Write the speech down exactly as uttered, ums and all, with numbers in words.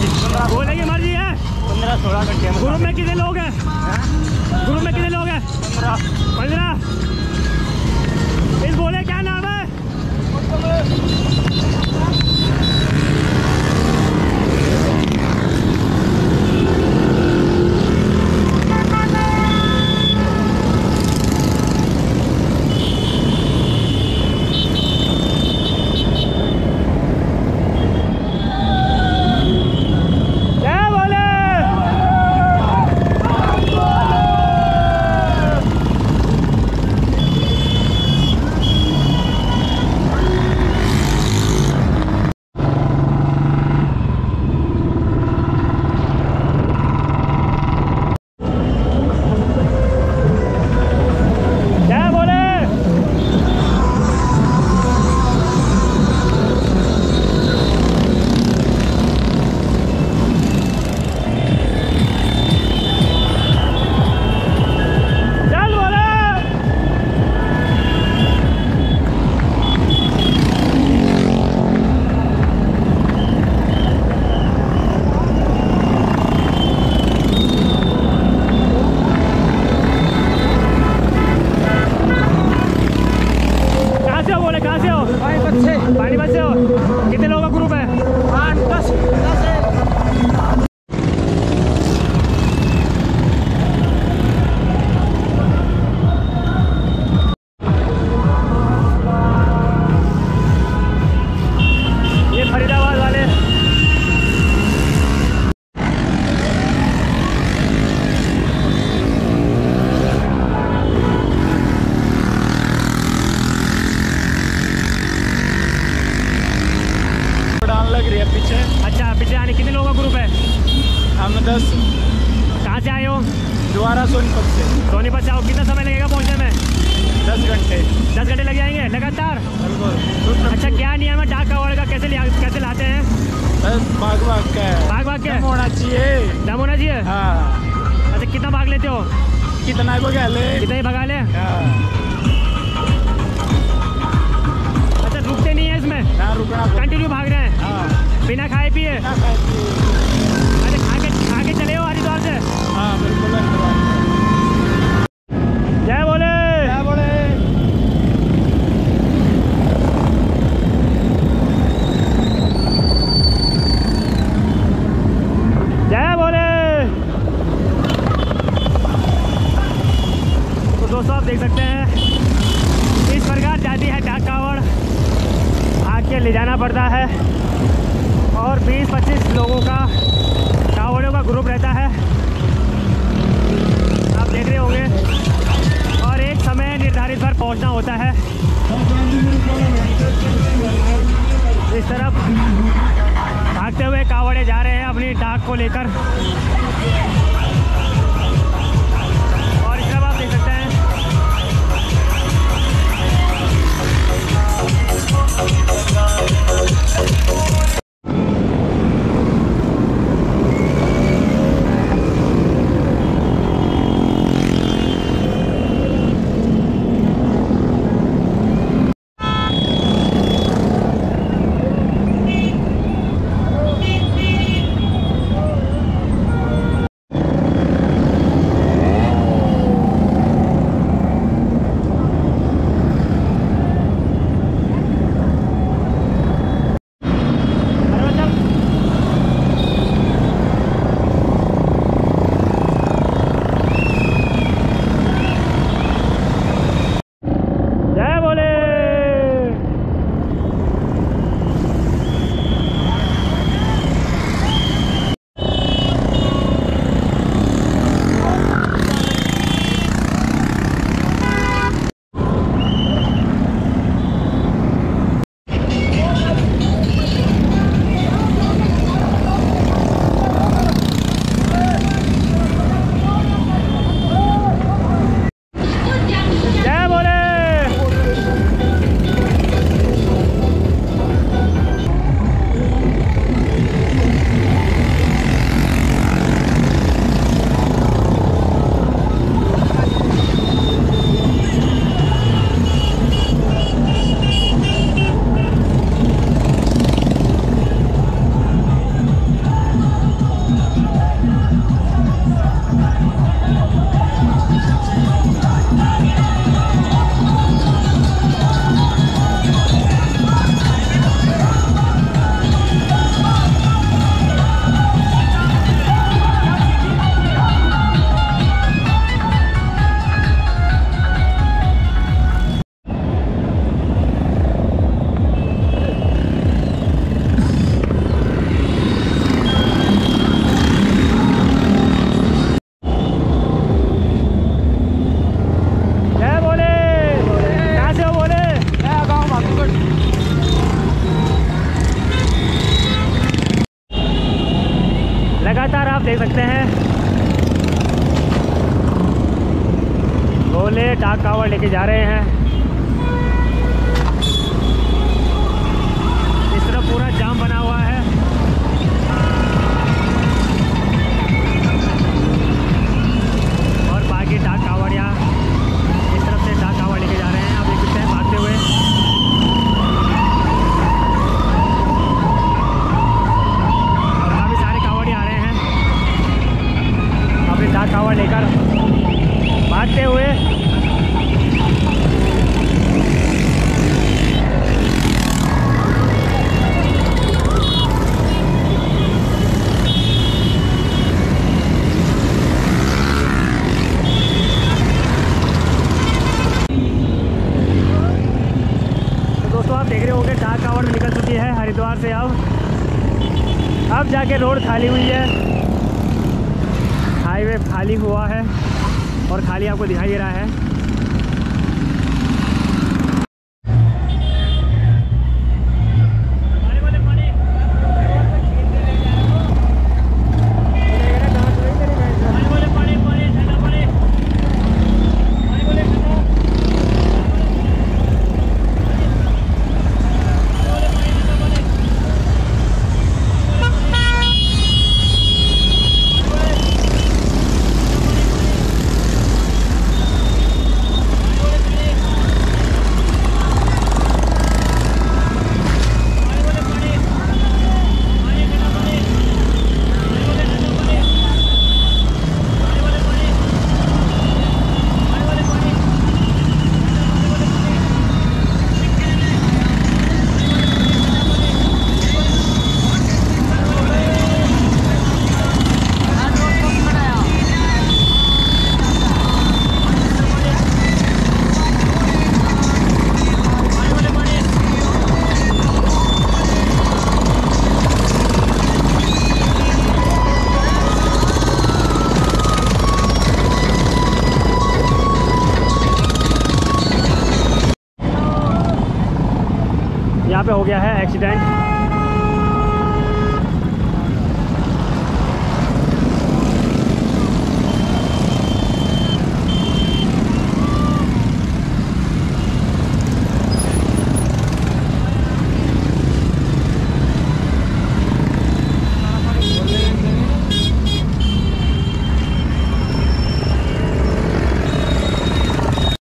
बोले की मर्जी है। पंद्रह सोलह घंटे में। ग्रुप में कितने लोग हैं? ग्रुप में कितने लोग हैं? पंद्रह। पंद्रह। इस बोले क्या नाम है? पानीपत से हो? कितने लोगों का ग्रुप है? आठ दस दस है। ये फरीदाबाद वाले लग रही है पीछे। अच्छा, पीछे आने कितने लोगों का ग्रुप है? हम दस। कहाँ से आए हो? द्वारा सोनीपत से। सोनीपत से आओ। कितना समय लगेगा पहुँचने में? दस घंटे। दस घंटे लग जाएंगे लगातार? बिल्कुल। अच्छा, क्या नियम है डाक कावड़ का? कैसे लिया कैसे लाते हैं? भाग भाग के। भाग भाग के होना चाहिए। दम होना चाहिए। हाँ। अच्छा, कितना भाग लेते हो? कितना भगा ले? कितना ही भगा ले? हाँ। अच्छा, रुकते नहीं है इसमें? ना रुकना। कंटिन्यू भाग रहे हैं? हाँ। बिना खाए पिए? ना खाए पिए। अरे खा के खा के चले हो हरिद्वार से? हाँ बिल्कुल। जय बोले। जय बोले। जय बोले। तो दोस्तों आप देख सकते हैं इस प्रकार जाती है डाक कावड़। आके ले जाना पड़ता है और बीस पच्चीस लोगों का कावड़ों का ग्रुप रहता है, आप देख रहे होंगे। और एक समय निर्धारित पर पहुंचना होता है। इस तरफ भागते हुए कावड़े जा रहे हैं अपनी डाक को लेकर। और इस तरफ आप देख सकते हैं आप देख सकते हैं गोले डाक कावड़ लेके जा रहे हैं। इस तरफ पूरा जाम बना हुआ है। और बाकी डाक कावड़िया इस तरफ से डाक कावड़ लेके जा रहे हैं। आप देख सकते हैं भागते हुए। काफ़ी सारे कावड़ी आ रहे हैं अपने डाक कावड़ लेकर भागते हुए। तो दोस्तों आप देख रहे होंगे डाक कावड़ निकल चुकी है हरिद्वार से। अब अब जाके रोड खाली हुई है, हाईवे खाली हुआ है और खाली आपको दिखाई दे रहा है। यहाँ पे हो गया है एक्सीडेंट।